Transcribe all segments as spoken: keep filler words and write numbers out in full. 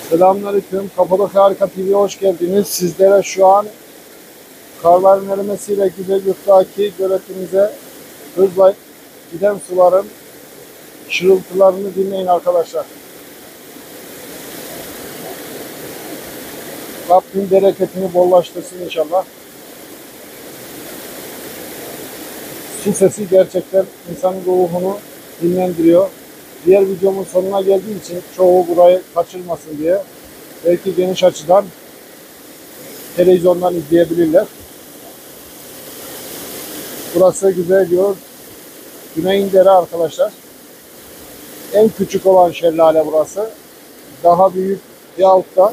Selamünaleyküm. Kapadokya Harika T V'ye hoş geldiniz. Sizlere şu an karların erimesiyle Güzelgök'teki göletimize hızla giden suların şırıltılarını dinleyin arkadaşlar. Rabbim bereketini bollaştırsın inşallah. Su sesi gerçekten insanın ruhunu dinlendiriyor. Diğer videomun sonuna geldiği için çoğu burayı kaçırmasın diye belki geniş açıdan televizyondan izleyebilirler. Burası Güzelgök Güneyindere arkadaşlar. En küçük olan şelale burası. Daha büyük bir altta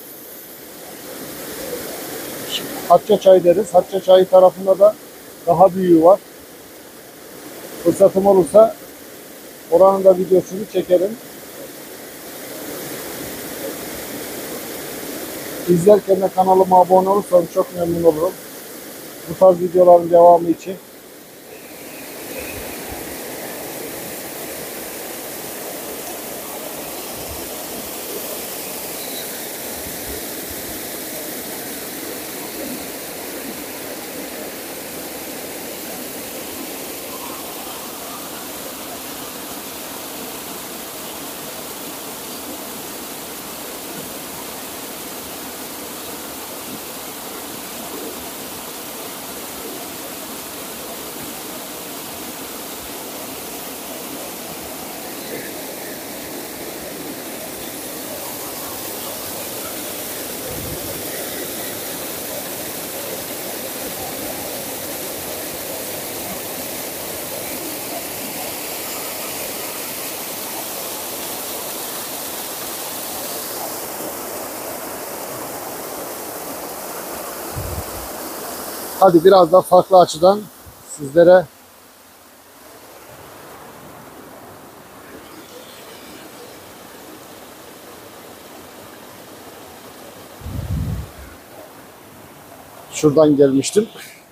Hatçaçay deriz. Hatçaçay tarafında da daha büyüğü var. Fırsatım olursa oranın da videosunu çekerim. İzlerken de kanalıma abone olursanız çok memnun olurum. Bu tarz videoların devamı için. Hadi biraz da farklı açıdan sizlere şuradan gelmiştim.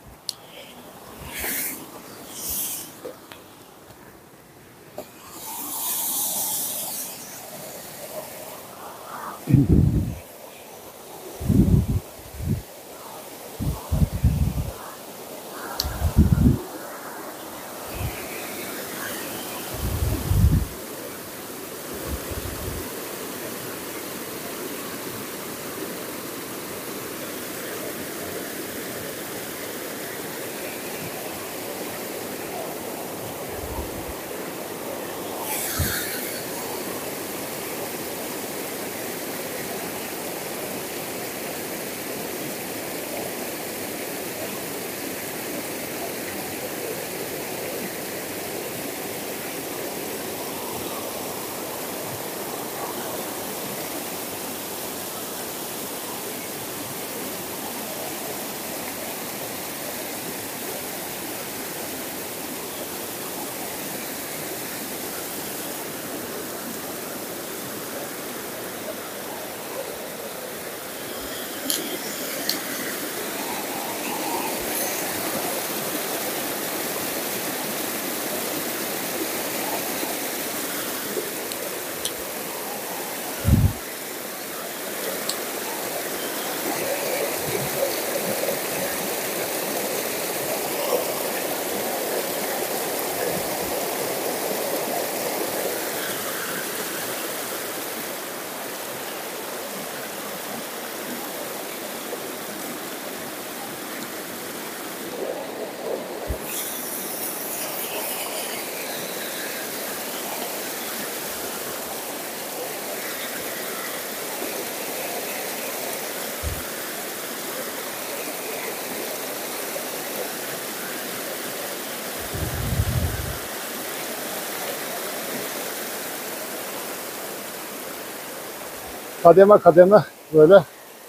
Kademe kademe böyle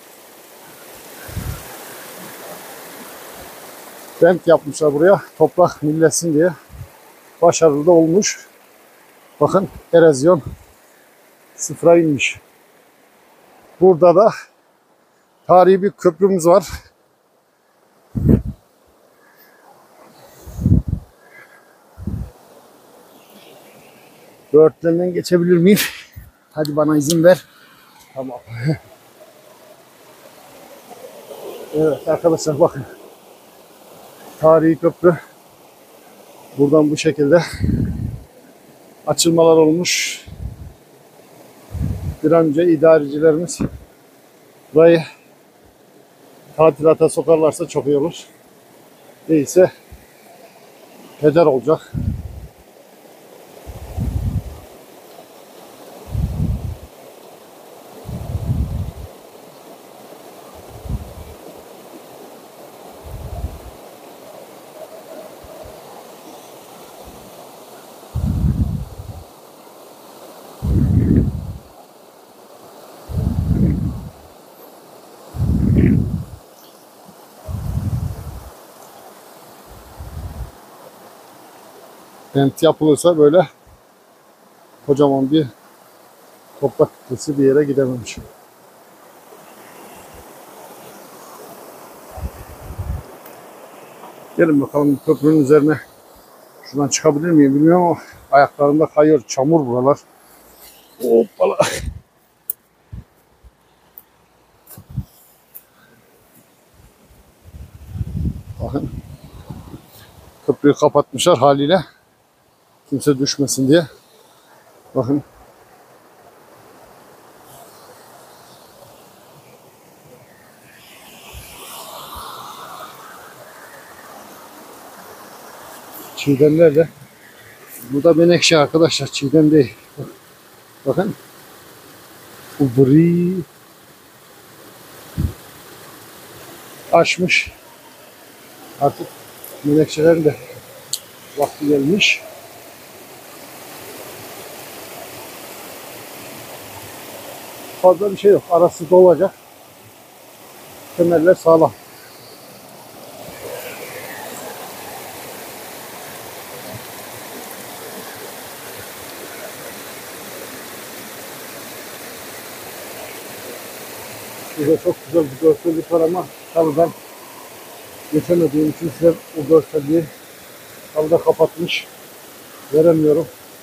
bent yapmışlar buraya. Toprak milletsin diye. Başarılı da olmuş. Bakın erozyon sıfıra inmiş. Burada da tarihi bir köprümüz var. Böğürtlerinden geçebilir miyim? Hadi bana izin ver. Tamam. Evet arkadaşlar bakın. Tarihi köprü. Buradan bu şekilde açılmalar olmuş. Bir an önce idarecilerimiz burayı tatilata sokarlarsa çok iyi olur. Değilse heder olacak. Kent yapılırsa böyle kocaman bir toprak kitlesi bir yere gidememiş. Gelin bakalım köprünün üzerine. Şuradan çıkabilir miyim bilmiyorum ama ayaklarımda kayıyor. Çamur buralar. Hoppala. Bakın. Köprüyü kapatmışlar haliyle. Kimse düşmesin diye. Bakın. Çiğdemler de. Bu da menekşe arkadaşlar. Çiğdem değil. Bakın. Ubri. Açmış. Artık menekşelerin de vakti gelmiş. Fazla bir şey yok. Arası dolacak. Temeller sağlam. Burada çok güzel bir görsellik var ama tabii ben geçemediğim için size o görselliği tabii da kapatmış. Veremiyorum.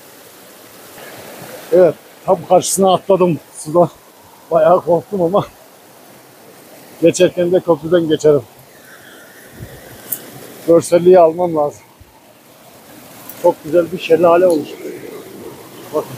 Evet. Tam karşısına atladım suda. Bayağı korktum ama geçerken de köprüden geçerim. Görselliği almam lazım. Çok güzel bir şelale olmuş. Bakın.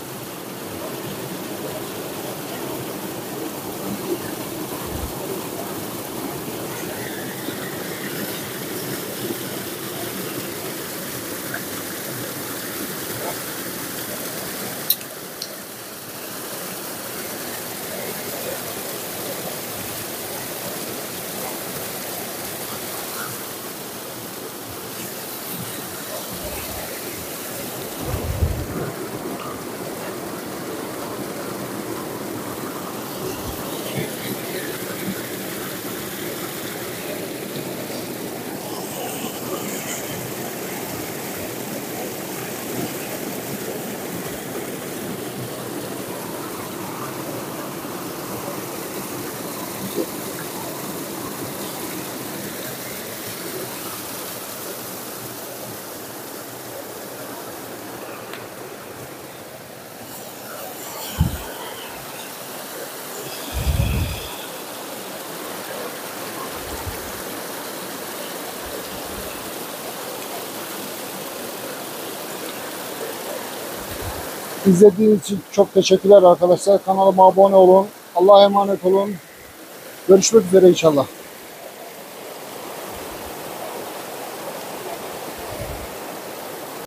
İzlediğiniz için çok teşekkürler arkadaşlar. Kanalıma abone olun. Allah'a emanet olun. Görüşmek üzere inşallah.